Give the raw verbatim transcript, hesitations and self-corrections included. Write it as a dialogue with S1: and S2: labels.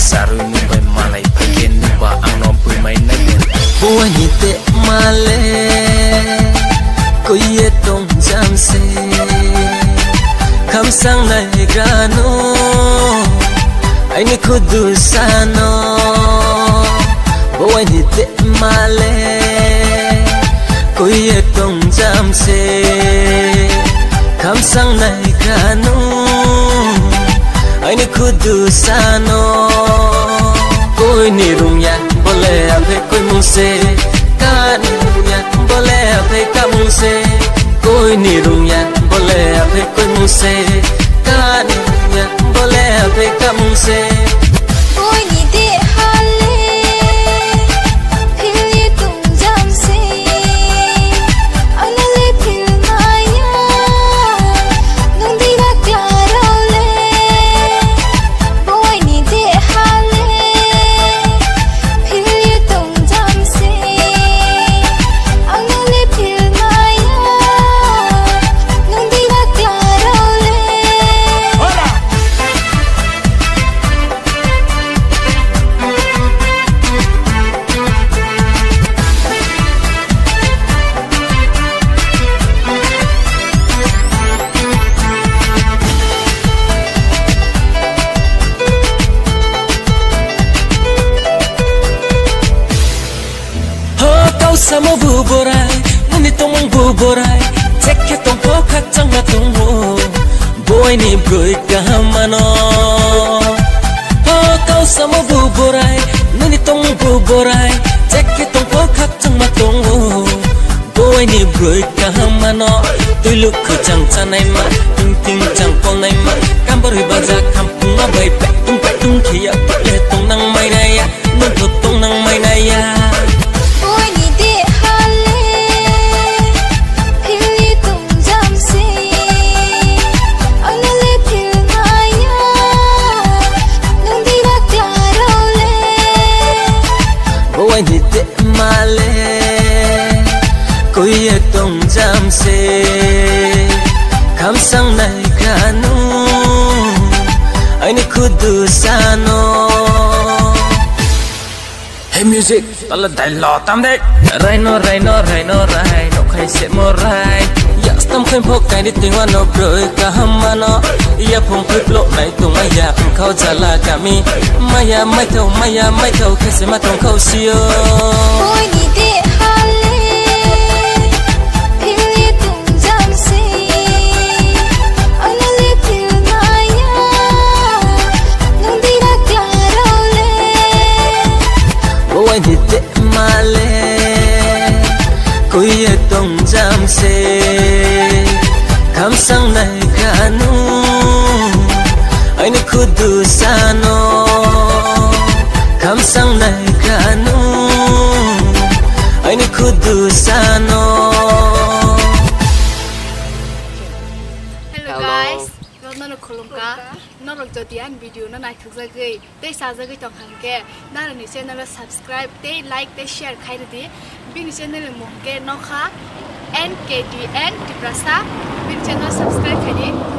S1: saru nu bai malai phagen nu ba ang nom pui mai nai boy ni te male ko ye tong jam se kham sang nai gano ai ni khudu sano boy ni te male ko ye tong jam se kham sang nai gano ai ni khudu sano koi ni rung ya bole ave koi mung se ka ni rung ya bole ave ka mung se koi ni rung ya bole ave koi mung se ka ni rung ya bole ave ka mung se
S2: koi ni de hale phil ye tung jam se anale phil maya nung di ra claro le koi ni de hale phil ye tung jam se anale phil maya nung di ra claro le
S1: Samo bu borai, nani tong bu borai, cek tong po khak chang na tong ho, boy ni broi kahamano. Oh kau samo bu borai, nani tong bu borai, cek tong po khak chang na tong ho, boy ni broi kahamano. Tui luk khu chang chanai ma, ting ting chang pong nai ma, kambari baza kampung ma bai pe tung pe tung kia le tong nang mai na ya, nung tu tong nang mai na ya. Ni te male koi ye tong jam se kham sang nai ganu ai ni khudu sano. Hey music tala dai lo tam de rai no rai no rai no rai no khai se mo rai ya stam khaim phok kai ni tingwa no broi ka hamano ya phong phik lo nai tung ai ya khau jala kami maya mai thau maya mai thau khai se ma tong khau sio
S2: koi ni de hale phil ye tung jam se anale phil maya nung di ra claro le
S1: boy ni te male koi ye tong jam se kham sang nai ganu ai ni khudu sano kham sang nai ganu ai ni khudu sano.
S3: Hello guys, nó nó khulung ka, nó rồi cho tian video nó này thực ra cái, đây sao ra cái trong hàng kia, nó là những channel subscribe, đây like, đây share khai được đi, bên channel là một cái nó khác, N K D N Diprasa, bên channel subscribe khai đi.